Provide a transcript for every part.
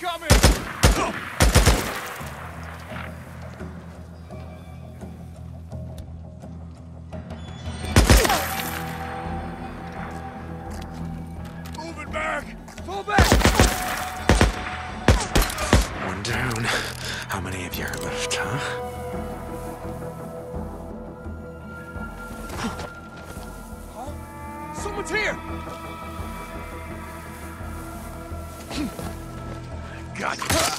One down. How many of you are left, huh? Someone's here! Gotcha!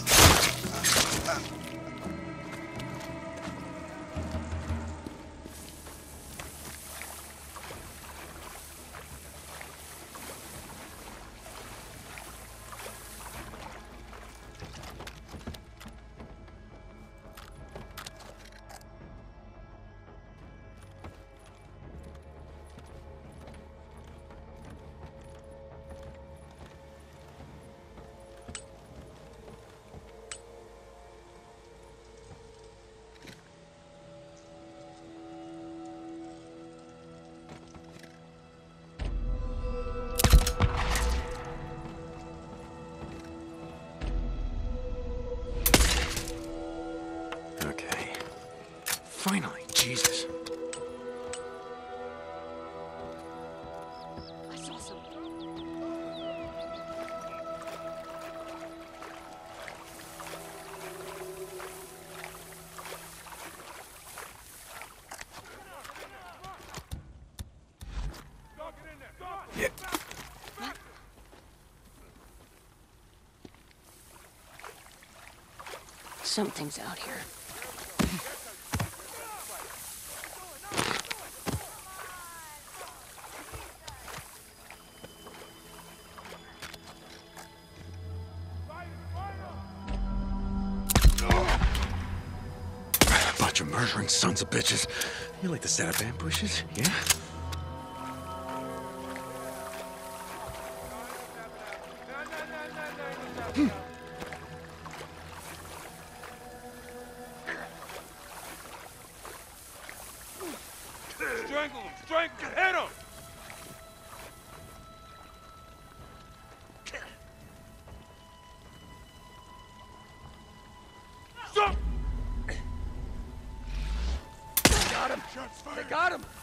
Okay. Finally, Jesus. I saw something. Yeah. Something's out here. Bunch of murdering sons of bitches. You like the set of ambushes, yeah? Strangle him! Strangle him! Hit him! Stop! Got him! They got him!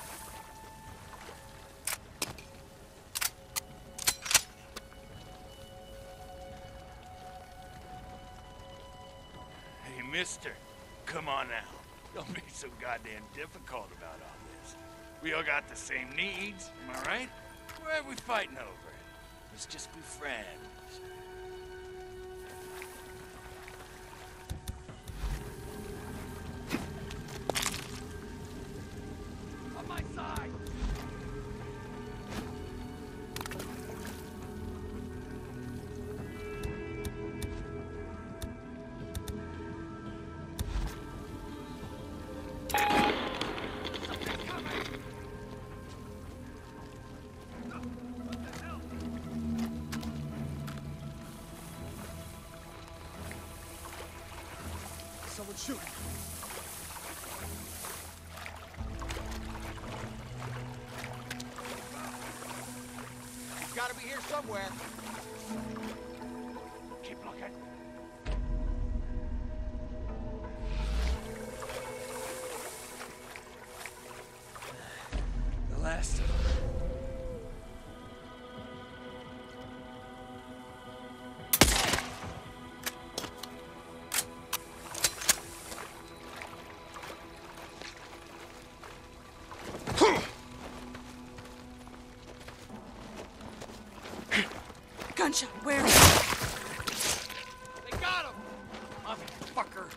Hey, mister. Come on now. Don't be so goddamn difficult about all this. We all got the same needs, am I right? Why are we fighting over it? Let's just be friends. On my side! Someone shooting. He's gotta be here somewhere. Keep looking. The last of them. Gunshot, where? They got him! Motherfucker!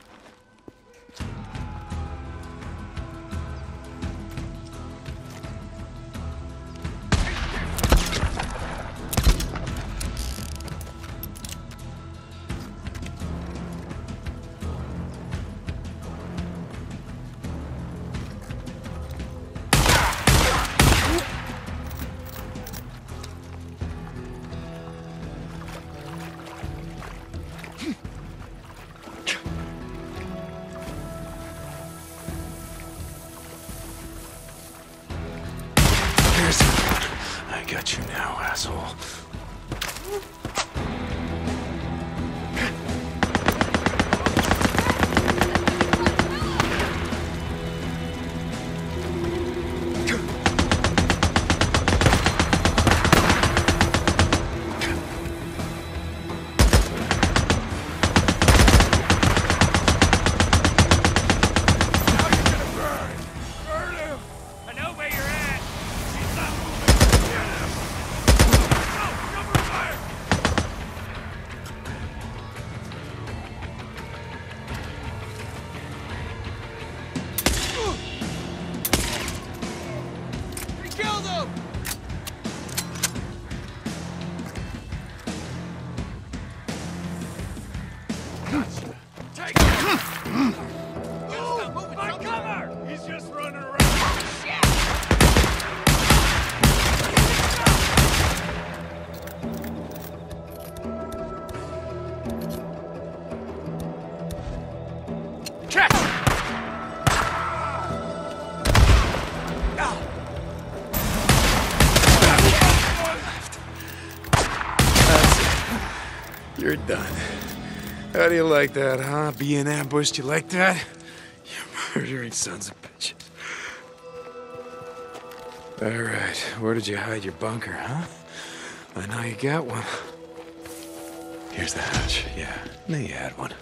Gotcha. Take it! Move! My cover! He's just running around. Catch! You're done. How do you like that, huh? Being ambushed, you like that? You murdering sons of bitches. All right, where did you hide your bunker, huh? I know you got one. Here's the hatch. Yeah, I knew you had one.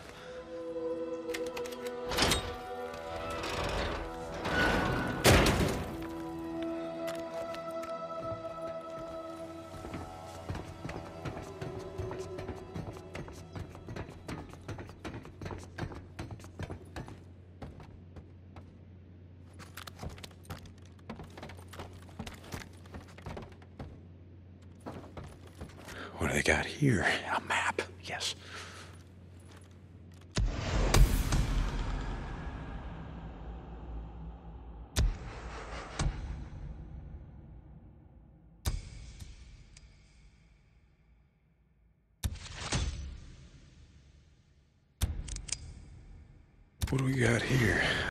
What do they got here? A map, yes. What do we got here?